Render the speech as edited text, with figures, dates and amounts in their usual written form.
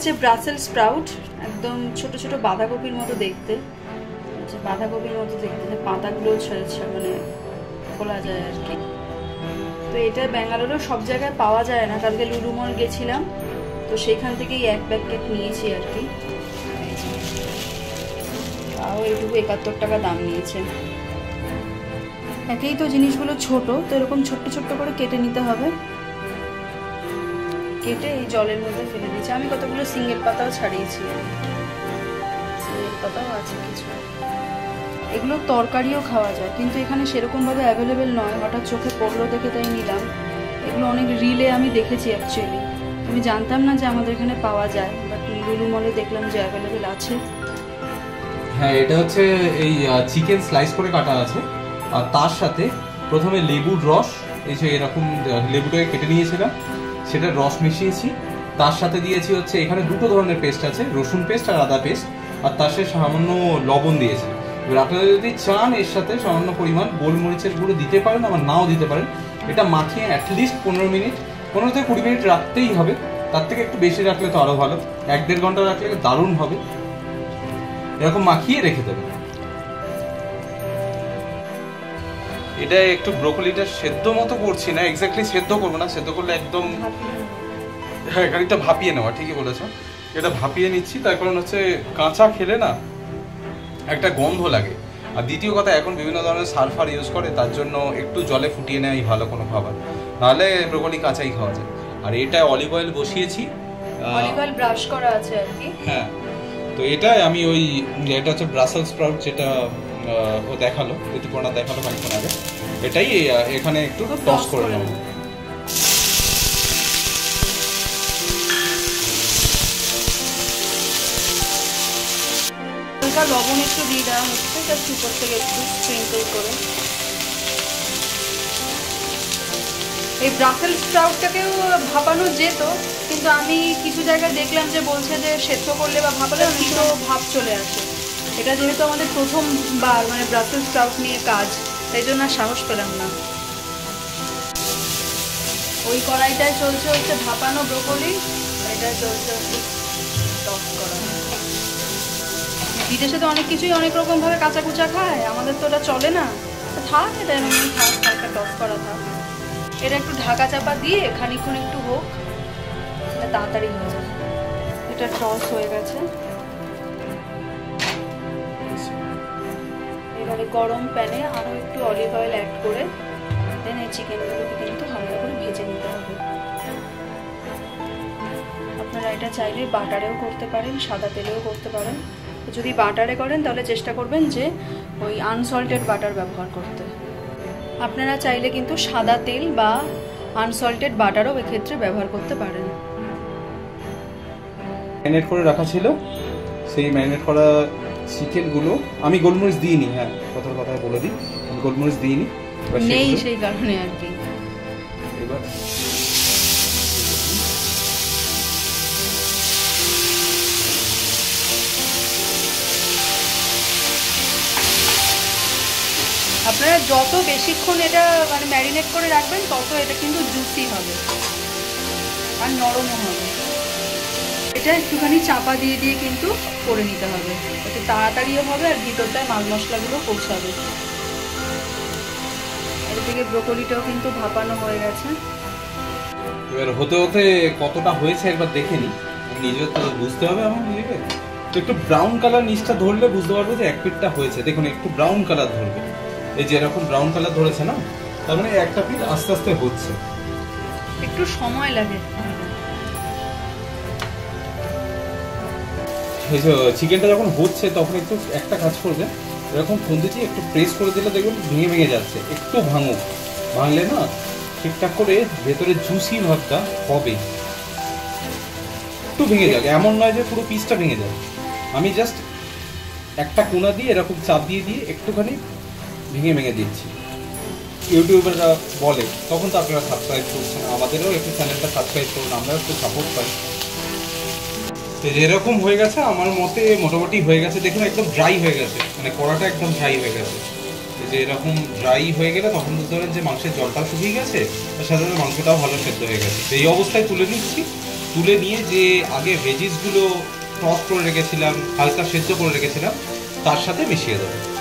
হচ্ছে Brussels sprout, একদম ছোট ছোট বাঁধাকপির মতো দেখতে, বাঁধাকপির মতো দেখতে, পাতাগুলো মানে খোলা যায় আর কি। তো এটা ব্যাঙ্গালোরেও সব জায়গায় পাওয়া যায় না, কালকে লুলু মল গেছিলাম তো সেখান থেকেই এক প্যাকেট নিয়েছি আর কি। তাও এইটুকু 71 টাকা দাম নিয়েছে। একেই তো জিনিসগুলো ছোট, তো এরকম ছোট্ট ছোট্ট করে কেটে নিতে হবে, কেটে এই জলের মধ্যে ফেলে দিয়েছি। আমি কতগুলো সিঙ্গেল পাতাও ছাড়িয়েছি, সিঙ্গেল পাতাও আছে কিছু। এগুলো তরকারিও খাওয়া যায়, কিন্তু এখানে সেরকমভাবে অ্যাভেলেবেল নয়, হঠাৎ চোখে পড়লো দেখে তাই নিলাম। এগুলো অনেক রিলে আমি দেখেছি অ্যাকচুয়ালি, আমি জানতাম না যে আমাদের এখানে পাওয়া যায়, বাট লুলু মলে দেখলাম যে অ্যাভেলেবেল আছে। হ্যাঁ, এটা হচ্ছে এই চিকেন স্লাইস করে কাটা আছে, আর তার সাথে প্রথমে লেবুর রস, এই যে এরকম লেবুটাকে কেটে নিয়েছিলাম, সেটার রস মিশিয়েছি। তার সাথে দিয়েছি হচ্ছে এখানে দুটো ধরনের পেস্ট আছে, রসুন পেস্ট আর আদা পেস্ট, আর তার সাথে সামান্য লবণ দিয়েছি। এবার আপনারা যদি চান এর সাথে সামান্য পরিমাণ গোলমরিচের গুঁড়ো দিতে পারেন, আবার নাও দিতে পারেন। এটা মাখিয়ে অ্যাটলিস্ট 15 মিনিট, 15 থেকে 20 মিনিট রাখতেই হবে, তার থেকে একটু বেশি রাখলে তো আরও ভালো, 1-1.5 ঘন্টা রাখলে দারুণ হবে। এরকম মাখিয়ে রেখে দেবেন। এটা একটু ব্রোকলিটা সেদ্ধ মতো করছি না, এক্স্যাক্টলি সেদ্ধ করবো না, সেদ্ধ করলে একদম, হ্যাঁ খানিকটা ভাপিয়ে নেওয়া, ঠিকই বলেছো। এটা ভাপিয়ে নিচ্ছি, তার কারণ হচ্ছে কাঁচা খেলে না একটা গন্ধ লাগে, আর দ্বিতীয় কথা এখন বিভিন্ন ধরনের সালফার ইউজ করে, তার জন্য একটু জলে ফুটিয়ে নেওয়াই ভালো কোনো খাবার, নাহলে ব্রোকলি কাঁচাই খাওয়া যায়। আর এটা অলিভ অয়েল বসিয়েছি, অলিভ অয়েল ব্রাশ করা আছে আর কি। হ্যাঁ, তো এটাই আমি ওই, এটা হচ্ছে ব্রাসেল স্প্রাউট, যেটা ও দেখালো, ঋতুপর্ণা দেখালো খানিকক্ষণ আগে, এটাই এখানে একটু টস করে নেব। হালকা লবণ একটু দিয়ে দেওয়া হচ্ছে, তার উপর থেকে একটু স্প্রিঙ্কল করে। এই ব্রাসেল স্প্রাউটটাকেও ভাপানো যেত, কিন্তু আমি কিছু জায়গায় দেখলাম যে বলছে যে সেদ্ধ করলে বা ভাপালে অনেক সময় ভাপ চলে আসে। এটা যেহেতু আমাদের প্রথমবার মানে ব্রাসেল স্প্রাউট নিয়ে কাজ, তাই জন্য সাহস পেলাম না। ওই কড়াইটায় চলছে হচ্ছে ভাপানো ব্রোকলি, এটা চলছে হচ্ছে টস করা। বিদেশে তো অনেক কিছুই অনেক রকম ভাবে কাঁচা কুচা খায়, আমাদের তো ওটা চলে না, থাক এটা এমনি থাক, হালকা টস করা থাক। এটা একটু ঢাকা চাপা দিয়ে খানিকক্ষণ একটু হোক, তাড়াতাড়ি হয়ে যাবে। এটা টস হয়ে গেছে, এবারে গরম প্যানে আরও একটু অলিভ অয়েল অ্যাড করে দেন এই চিকেনগুলোকে কিন্তু হালকা করে ভেজে নিতে হবে। আপনারা এটা চাইলে বাটারেও করতে পারেন, সাদা তেলেও করতে পারেন। যদি বাটারে করেন তাহলে চেষ্টা করবেন যে ওই আনসল্টেড বাটার ব্যবহার করতে। আপনারা চাইলে কিন্তু সাদা তেল বা আনসল্টেড বাটারও এক্ষেত্রে ব্যবহার করতে পারেন। ম্যারিনেট করে রাখা ছিল, সেই ম্যারিনেট করা চিকেনগুলো আমি গোলমরিচ দিইনি, হ্যাঁ কথার কথায় বলে দিই, আমি গোলমরিচ দিইনি, নেই সেই কারণে আর কি। এবার আপনারা যত বেশিক্ষণ এটা মানে ম্যারিনেট করে রাখবেন তত এটা কিন্তু জুসি হবে আর নরমও হবে। এটা একটুখানি চাপা দিয়ে দিয়ে কিন্তু করে নিতে হবে, এতে তাড়াতাড়িও হবে আর ভিতরটায় মাল মশলাগুলো পৌঁছাবে। এর থেকে ব্রোকলিটাও কিন্তু ভাপানো হয়ে গেছে। এবার হতে হতে কতটা হয়েছে একবার দেখে নিই, নিজের তো বুঝতে হবে আমার নিজেকে। তো একটু ব্রাউন কালার নিচটা ধরলে বুঝতে পারবো যে এক পিঠটা হয়েছে। দেখুন একটু ব্রাউন কালার ধরবে, এই যে এরকম ব্রাউন কালার ধরেছে না, তার মানে একটা পিঠ আস্তে আস্তে হচ্ছে, একটু সময় লাগে। এই যে চিকেনটা যখন হচ্ছে তখন একটু একটা কাজ করবে, এরকম খুন্তিটি একটু প্রেস করে দিলে দেখবেন ভেঙে ভেঙে যাচ্ছে, একটু ভাঙুক, ভাঙলে না ঠিকঠাক করে ভেতরে জুসি ভাবটা হবে। একটু ভেঙে যাবে, এমন নয় যে পুরো পিসটা ভেঙে যাবে। আমি জাস্ট একটা কোনা দিয়ে এরকম চাপ দিয়ে দিয়ে একটুখানি ভেঙে ভেঙে দিচ্ছি। ইউটিউবাররা বলে, তখন তো আপনারা সাবস্ক্রাইব করছেন, আমাদেরও একটু চ্যানেলটা সাবস্ক্রাইব করুন, আমরাও একটু সাপোর্ট পাই। এরকম হয়ে গেছে আমার মতে, মোটামুটি হয়ে গেছে। দেখুন একদম ড্রাই হয়ে গেছে, মানে কড়াটা একদম ড্রাই হয়ে গেছে। যে এরকম ড্রাই হয়ে গেলে তখন বুঝতে পারেন যে মাংসের জলটাও শুকিয়ে গেছে, তার সাথে সাথে মাংসটাও ভালো সেদ্ধ হয়ে গেছে। এই অবস্থায় তুলে নিচ্ছি। তুলে নিয়ে যে আগে ভেজিসগুলো টস করে রেখেছিলাম, হালকা সেদ্ধ করে রেখেছিলাম, তার সাথে মিশিয়ে দেবো।